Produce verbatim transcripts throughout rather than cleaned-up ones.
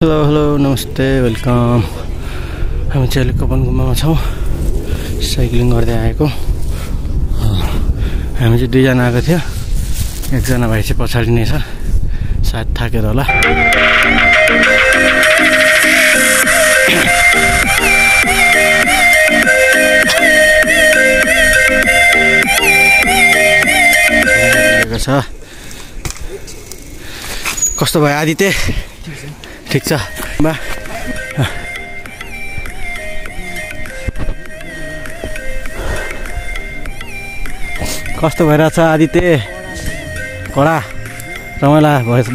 Hello hello नमस्ते welcome. हामी चाहिँ अहिले कपन गुम्बामा छौँ, साइक्लिङ गर्दै आएको। हामी चाहिँ दुईजना आएको थियो, एकजना भाइ चाहिँ पछाडि नै छ, सायद थाकेर होला। छ कस्तो भयो आदित्य? ठिक छ बा? कस्तो भइरहेछ आदित्य? कडा रमाइला भएछ?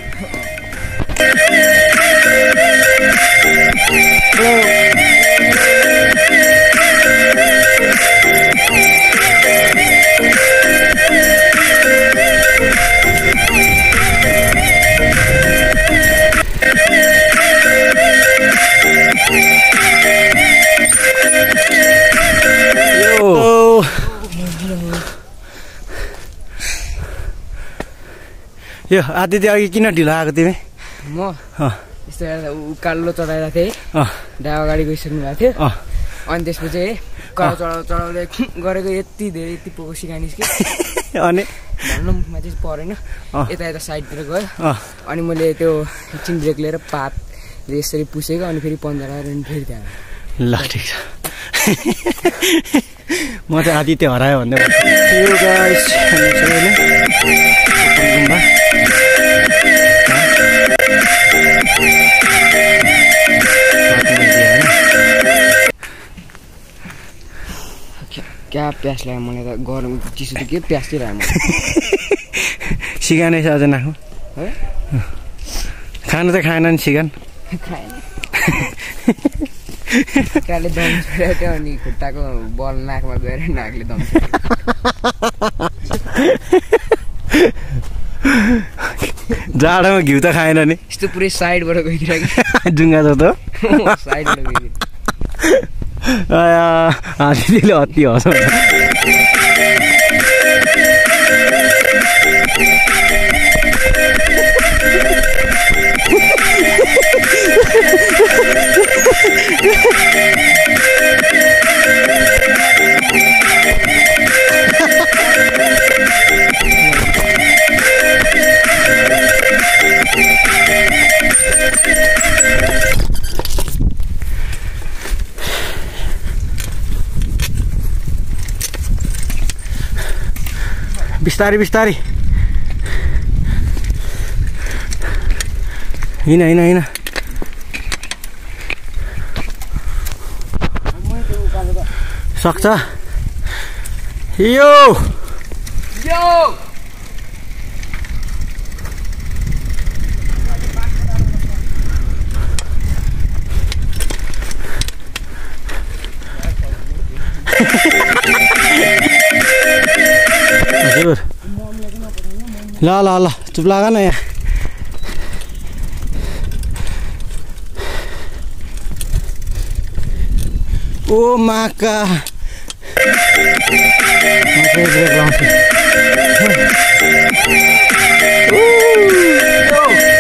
यो आदित्य अघि किन ढिलो आएको तिमी? म यस्तो उकालो चढाइरहेको थिएँ, ड्राइभर गाडी गइसक्नु भएको थियो। अनि त्यसपछि उकालो चढाउ चढाउँदै गरेको यति धेरै यति पोको सिका निस्क्यो। अनि भन्नु मुखमा चाहिँ परेन, यता यता साइडतिर गयो। अनि मैले त्यो एकछिन ब्रेक लिएर पात यसरी पुसेको, अनि फेरि पन्ध्र आएर अनि फेरि त्यहाँ। ल ठिक छ। म चाहिँ आदित्य हरायो भन्दै यो गाइस क्या प्यास लाग्यो मलाई त, गरम चिसो त के प्यास चाहिँ लाग्यो मलाई। सिगानै छ अझ नाखु है? खानु त खाएन नि सिगान? खाएन। खुट्टाले दम छोडेको थियो, अनि खुट्टाको बल नाकमा गएर नाकले दम छोड्यो। जाडोमा घिउ त खाएन नि? यस्तो पुरै साइडबाट गइदिरहेको डुङ्गा छ त साइडबाट गइदियो। आदिले अति हँसाउँछ। बिस्तारी बिस्तारी हिँड हिँड हिँड। सक्छ यो यो हजुर ल ल ल चुप लाग न यहाँ। ओ माका ब्रेक लाउँछु।